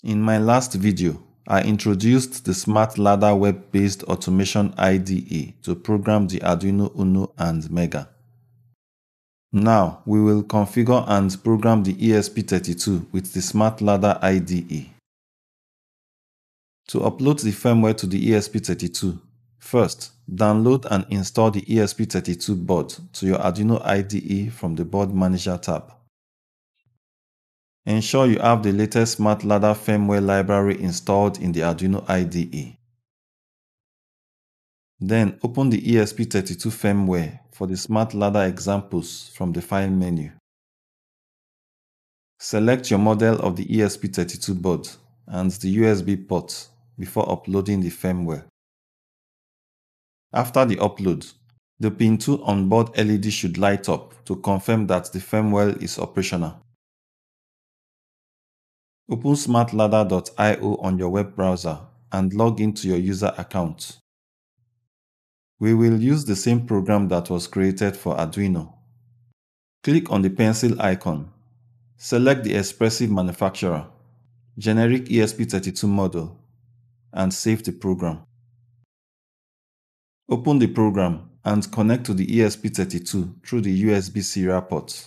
In my last video, I introduced the SmartLadder web-based automation IDE to program the Arduino Uno and Mega. Now, we will configure and program the ESP32 with the SmartLadder IDE. To upload the firmware to the ESP32, first, download and install the ESP32 board to your Arduino IDE from the Board Manager tab. Ensure you have the latest SmartLadder firmware library installed in the Arduino IDE. Then open the ESP32 firmware for the SmartLadder examples from the File menu. Select your model of the ESP32 board and the USB port before uploading the firmware. After the upload, the pin 2 onboard LED should light up to confirm that the firmware is operational. Open smartladder.io on your web browser and log into your user account. We will use the same program that was created for Arduino. Click on the pencil icon. Select the expressive manufacturer, generic ESP32 model, and save the program. Open the program and connect to the ESP32 through the USB serial port.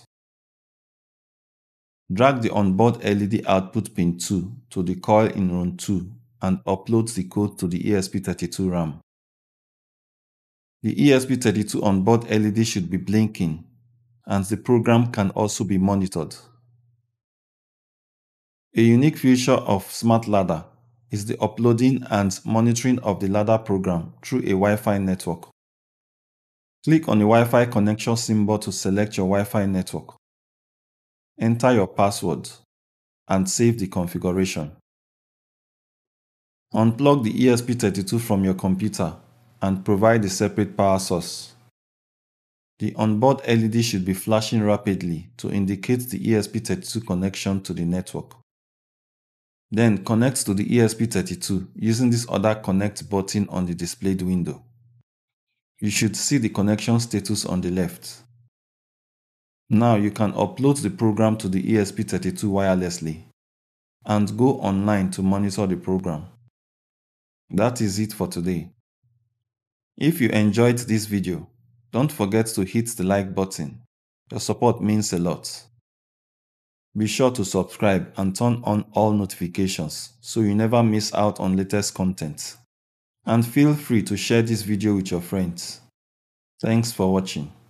Drag the onboard LED output pin 2 to the coil in Run 2 and upload the code to the ESP32 RAM. The ESP32 onboard LED should be blinking, and the program can also be monitored. A unique feature of SmartLadder is the uploading and monitoring of the ladder program through a Wi-Fi network. Click on the Wi-Fi connection symbol to select your Wi-Fi network. Enter your password and save the configuration. Unplug the ESP32 from your computer and provide a separate power source. The onboard LED should be flashing rapidly to indicate the ESP32 connection to the network. Then connect to the ESP32 using this other connect button on the displayed window. You should see the connection status on the left. Now you can upload the program to the ESP32 wirelessly and go online to monitor the program. That is it for today. If you enjoyed this video, don't forget to hit the like button. Your support means a lot. Be sure to subscribe and turn on all notifications so you never miss out on latest content. And feel free to share this video with your friends. Thanks for watching.